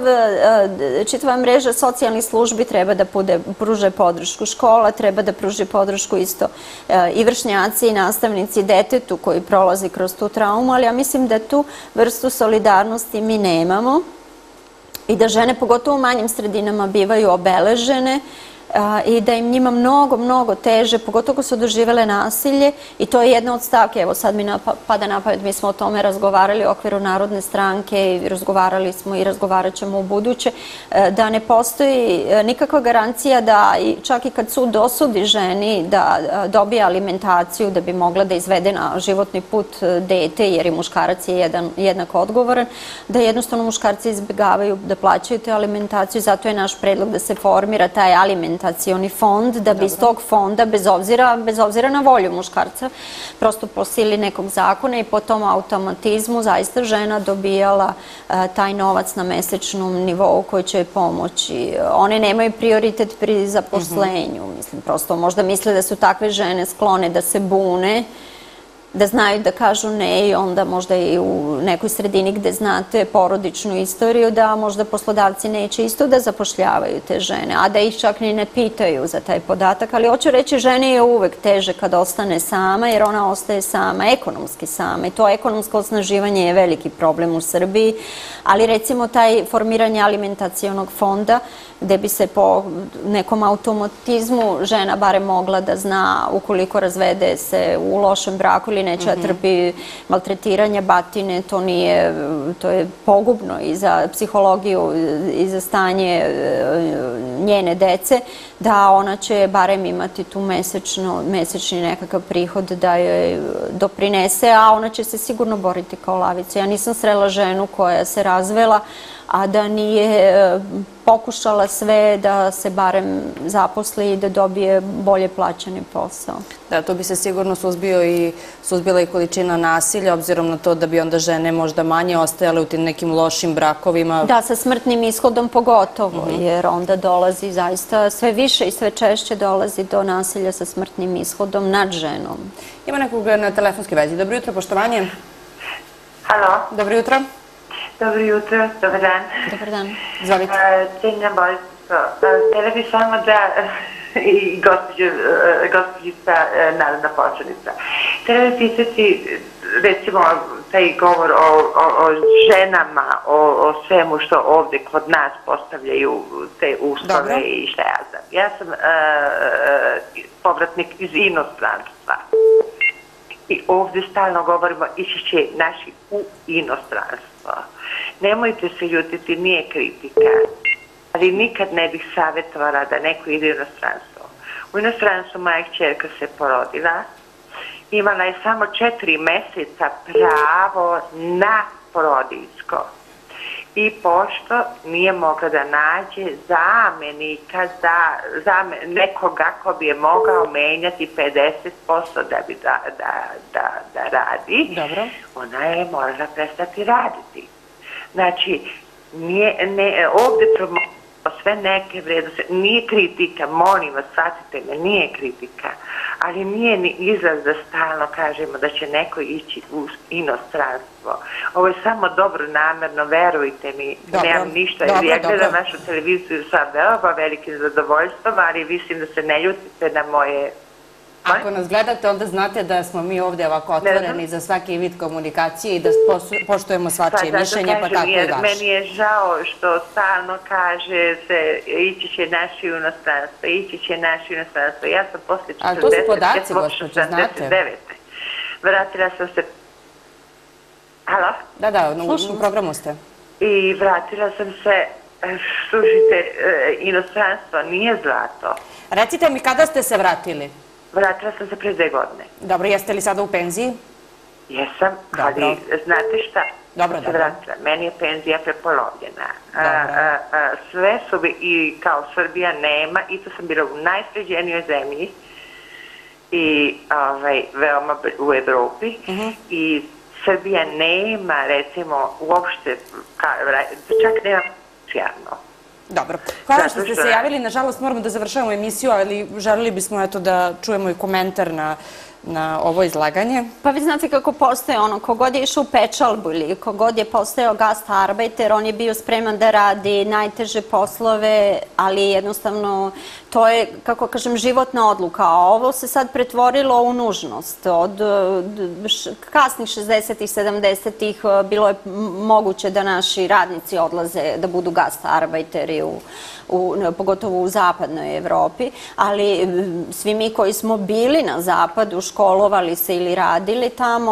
čitava mreža socijalnih službi treba da pruže podršku, škola treba da pruži podršku isto i vršnjaci i nastavnici detetu koji prolazi kroz tu traumu, ali ja mislim da tu vrstu solidarnosti mi nemamo i da žene, pogotovo u manjim sredinama, bivaju obeležene i da im njima mnogo teže, pogotovo ako su doživele nasilje, i to je jedna od stavke. Evo sad mi pada na pamet, mi smo o tome razgovarali u okviru Narodne stranke i razgovarali smo i razgovarat ćemo u buduće, da ne postoji nikakva garancija da čak i kad sud dosudi ženi da dobije alimentaciju da bi mogla da izvede na životni put dete, jer i muškarac je jednako odgovoran, da jednostavno muškarci izbjegavaju da plaćaju te alimentaciju. Zato je naš predlog da se formira taj alimentacijski alimentacioni fond, da bi iz tog fonda, bez obzira na volju muškarca, prosto po sili nekog zakona i po tom automatizmu zaista žena dobijala taj novac na mesečnom nivou koji će joj pomoći. One nemaju prioritet pri zaposlenju, mislim, prosto možda misle da su takve žene sklone da se bune, da znaju da kažu ne i onda možda i u nekoj sredini gde znate porodičnu istoriju da možda poslodavci neće isto da zapošljavaju te žene, a da ih čak ni ne pitaju za taj podatak, ali hoću reći ženi je uvek teže kad ostane sama jer ona ostaje sama, ekonomski sama i to ekonomsko osnaživanje je veliki problem u Srbiji, ali recimo taj formiranje alimentacionog fonda gde bi se po nekom automatizmu žena barem mogla da zna ukoliko razvede se u lošem braku ili neće da trpi maltretiranje, batine, to je pogubno i za psihologiju i za stanje njene dece, da ona će barem imati tu mesečni nekakav prihod da joj doprinese, a ona će se sigurno boriti kao lavica. Ja nisam srela ženu koja se razvela, a da nije pokušala sve da se barem zaposli i da dobije bolje plaćeni posao. Da, to bi se sigurno suzbila i količina nasilja, obzirom na to da bi onda žene možda manje ostajale u tim nekim lošim brakovima. Da, sa smrtnim ishodom pogotovo, jer onda dolazi zaista sve više i sve češće dolazi do nasilja sa smrtnim ishodom nad ženom. Ima nekog na telefonskoj vezi. Dobro jutro, poštovanje. Halo. Dobro jutro. Dobro jutro, dobar dan. Dobar dan. Izvolite. Cijenjena Borica, htjela bih samo da, i gospođica narodna poslanica, htjela bih pisati, recimo, taj govor o ženama, o svemu što ovde kod nas postavljaju te uslove i šta ja znam. Ja sam povratnik iz inostranstva. I ovde stalno govorimo ići će naši u inostranstvo. Nemojte se ljutiti, nije kritika, ali nikad ne bih savjetovala da neko ide u inostranstvo. U inostranstvu moja kćerka se porodila, imala je samo 4 meseca pravo na porodiljsko. I pošto nije mogla da nađe zamenika za nekoga ko bi je mogao menjati 50% da bi da radi, ona je morala prestati raditi. Znači, ovde promovimo sve neke vrednosti, nije kritika, molim vas, shvatite me, nije kritika, ali nije ni izraz da stalno kažemo da će neko ići u inostranstvo. Ovo je samo dobro namerno, verujte mi, nemam ništa. Ja gledam našu televiziju sa veoma velikim zadovoljstvom, ali mislim da se ne ljutite na moje... Ako nas gledate, onda znate da smo mi ovdje ovako otvoreni za svaki vid komunikacije i da poštujemo svačije mišljenje, pa tako i vaše. Meni je žao što stalno kaže se ići će naši u inostranstvo, ići će naši u inostranstvo. Ja sam posle 40, ali to su podaci, gospođo, znate. Vratila sam se... Halo? Da, u programu ste. I vratila sam se, slušajte, inostranstvo nije zlato. Recite mi, kada ste se vratili? Vratila sam se pre 2 godine. Dobro, jeste li sada u penziji? Jesam, ali znate šta? Dobro. Meni je penzija prepolovljena. Sve su i kao Srbija nema, i to sam bila u najsređenijoj zemlji i veoma u Evropi i Srbija nema, recimo, uopšte, čak nema socijalno. Dobro. Hvala što ste se javili. Nažalost, moramo da završavamo emisiju, ali želeli bismo da čujemo i komentar na ovo izlaganje. Pa vi znate kako postoje ono, kogod je išao u pečalbu ili kogod je postao gastarbeiter, on je bio spreman da radi najteže poslove, ali jednostavno to je, kako kažem, životna odluka. A ovo se sad pretvorilo u nužnost. Od kasnih 60-ih, 70-ih bilo je moguće da naši radnici odlaze da budu gastarbeiteri, pogotovo u zapadnoj Evropi, ali svi mi koji smo bili na zapadu, školovali se ili radili tamo,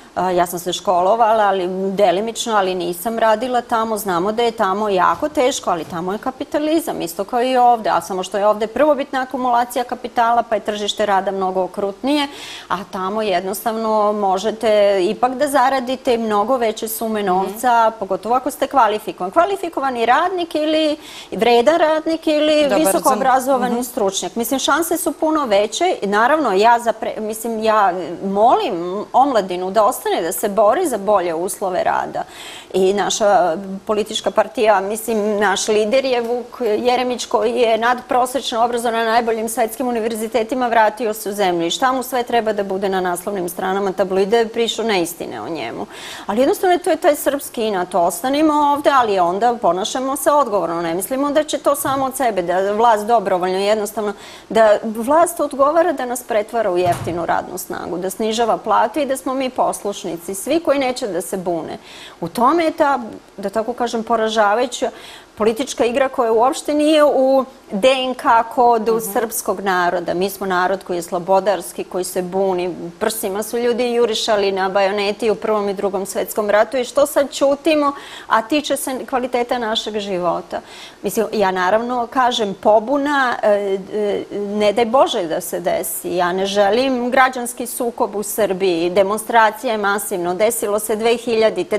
Ja sam se školovala, ali delimično, ali nisam radila tamo. Znamo da je tamo jako teško, ali tamo je kapitalizam, isto kao i ovde. A samo što je ovde prvobitna akumulacija kapitala, pa je tržište rada mnogo okrutnije, a tamo jednostavno možete ipak da zaradite mnogo veće sume novca, pogotovo ako ste kvalifikovan. Kvalifikovani radnik ili vredan radnik ili visoko obrazovani stručnjak. Mislim, šanse su puno veće. Naravno, ja molim omladinu da ostane, da se bori za bolje uslove rada. I naša politička partija, mislim, naš lider je Vuk Jeremić, koji je nadprosečno obrazovan na najboljim svetskim univerzitetima, vratio se u zemlju. I šta mu sve treba da bude na naslovnim stranama tabloide, prišu neistine o njemu. Ali jednostavno to je taj srpski inat. Ostanimo ovde, ali onda ponašamo se odgovorno. Ne mislimo da će to samo od sebe, da vlast dobrovoljno, jednostavno, da vlast odgovara da nas pretvara u jeftinu radnu snagu, da snižava platu i da smo mi poslušnici, svi koji neće da se bune. U tome je ta, da tako kažem, poražavajuća politička igra koja uopšte nije u DNK kodu srpskog naroda. Mi smo narod koji je slobodarski, koji se buni. Prsima su ljudi jurišali na bajoneti u Prvom i Drugom svetskom ratu i što sad ćutimo, a tiče se kvaliteta našeg života. Mislim, ja naravno kažem, pobuna, ne daj Bože da se desi. Ja ne želim građanski sukob u Srbiji. Demonstracija je masivno. Desilo se 2000-te.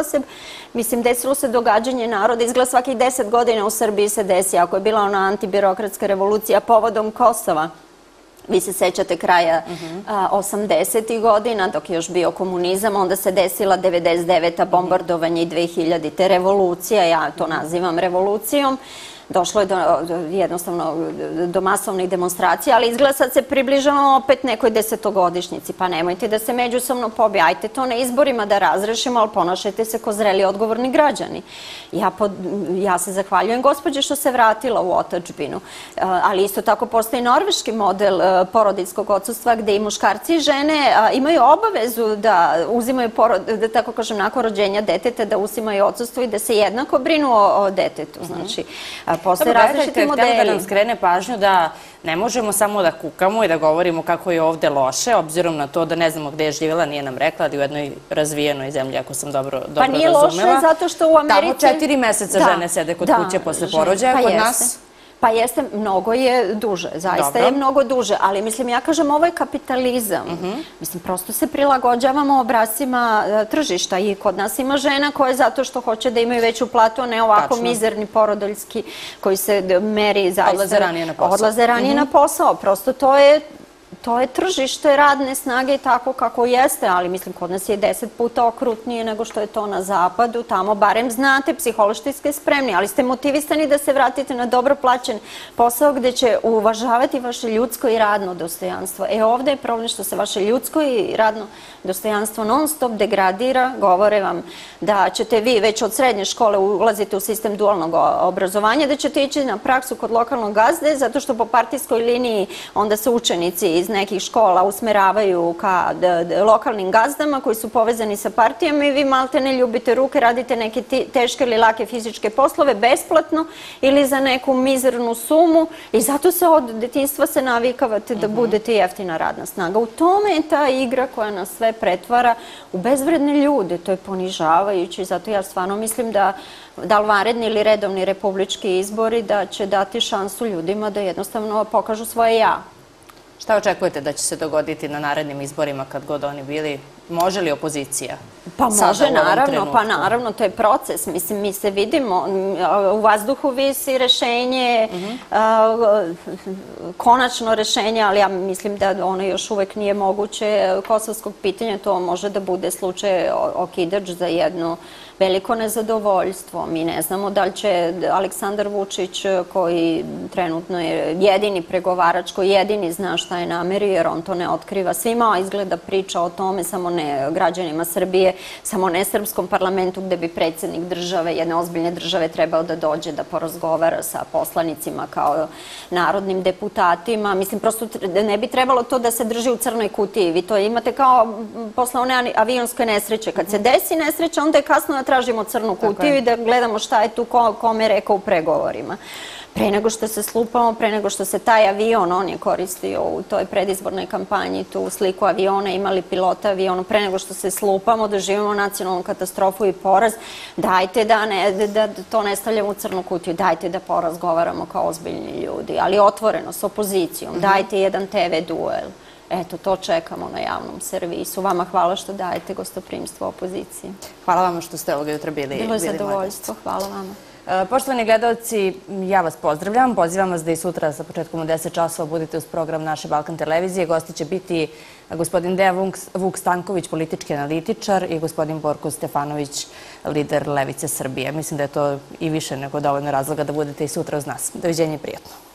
Desilo se događanje naroda. Izgleda svakih 10 godina u Srbiji se desi. Ako je bila ona antibirokratska revolucija povodom Kosova, vi se sećate kraja 80. godina, dok je još bio komunizam, onda se desila 99. bombardovanje i 2000. revolucija, ja to nazivam revolucijom. Došlo je jednostavno do masovnih demonstracija, ali izgleda sad se približavamo opet nekoj desetogodišnjici, pa nemojte da se međusobno pobije. Ajte to na izborima da razrešimo, ali ponašajte se ko zreli odgovorni građani. Ja se zahvaljujem gospođe što se vratila u otadžbinu, ali isto tako postoji norveški model porodiljskog odsustva gde i muškarci i žene imaju obavezu da uzimaju, da tako kažem, nakon rođenja deteta, da uzimaju odsustvo i da se jednako brinu o detetu. Znači, postoje različiti modeli. Htjela da nam skrene pažnju da ne možemo samo da kukamo i da govorimo kako je ovde loše, obzirom na to da ne znamo gde je živjela, nije nam rekla, ali u jednoj razvijenoj zemlji, ako sam dobro razumela. Pa nije loše zato što u Americi... Tamo 4 meseca žene sede kod kuće posle porođaja, kod nas... Pa jeste, mnogo je duže, zaista je mnogo duže, ali mislim, ja kažem, ovo je kapitalizam. Mislim, prosto se prilagođavamo obrascima tržišta i kod nas ima žena koje zato što hoće da imaju veću platu, a ne ovako mizerni porodiljski koji se meri zaista... Odlaze ranije na posao. Prosto to je tržište radne snage tako kako jeste, ali mislim kod nas je 10 puta okrutnije nego što je to na zapadu. Tamo barem znate, psihološki ste spremni, ali ste motivisani da se vratite na dobro plaćen posao gde će uvažavati vaše ljudsko i radno dostojanstvo. Ovde je problem što se vaše ljudsko i radno dostojanstvo non stop degradira. Govore vam da ćete vi već od srednje škole ulazite u sistem dualnog obrazovanja, da ćete ići na praksu kod lokalnog gazde, zato što po partijskoj liniji onda se učenici iz nekih škola usmeravaju ka lokalnim gazdama koji su povezani sa partijama i vi malte ne ljubite ruke, radite neke teške ili lake fizičke poslove besplatno ili za neku mizernu sumu i zato se od detinjstva se navikavate da budete jeftina radna snaga. U tome je ta igra koja nas sve pretvara u bezvredne ljude. To je ponižavajuće i zato ja stvarno mislim da li vanredni ili redovni republički izbori da će dati šansu ljudima da jednostavno pokažu svoje ja. Šta očekujete da će se dogoditi na narednim izborima kad god oni bili? Može li opozicija? Pa može, naravno, to je proces. Mislim, mi se vidimo, u vazduhu visi rešenje, konačno rešenje, ali ja mislim da ono još uvek nije moguće kosovskog pitanja. To može da bude slučaj okidač za jedno veliko nezadovoljstvo. Mi ne znamo da li će Aleksandar Vučić, koji trenutno je jedini pregovarač, koji jedini zna šta je namerio, jer on to ne otkriva svima, a izgleda priča o tome, samo ne građanima Srbije, samo ne srpskom parlamentu, gde bi predsjednik države, jedne ozbiljne države, trebao da dođe da porazgovara sa poslanicima kao narodnim deputatima. Mislim, prosto ne bi trebalo to da se drži u crnoj kutiji. Vi to imate kao posle one avionske nesreće. Kad se desi nesreća, onda je kasno da tražimo crnu kutiju i da gledamo šta je tu kome rekao u pregovorima. pre nego što se slupamo, pre nego što se taj avion, on je koristio u toj predizbornoj kampanji tu sliku aviona, imali pilota aviona, pre nego što se slupamo, da živimo nacionalnu katastrofu i poraz, dajte da to ne stavljamo u crnu kutiju, dajte da porazgovaramo kao ozbiljni ljudi, ali otvoreno, s opozicijom, dajte jedan TV duel. Eto, to čekamo na javnom servisu. Vama hvala što dajete gostoprimstvo opoziciji. Hvala vama što ste ovoga jutra bili. Bilo je zadovoljstvo. Hvala vama. Poštovani gledalci, ja vas pozdravljam. Pozivam vas da i sutra sa početkom u 10 časova budete uz program naše Balkan televizije. Gosti će biti gospodin Dejan Vuk Stanković, politički analitičar, i gospodin Borko Stefanović, lider Levice Srbije. Mislim da je to i više nego dovoljno razloga da budete i sutra uz nas. Doviđenja i prijatno.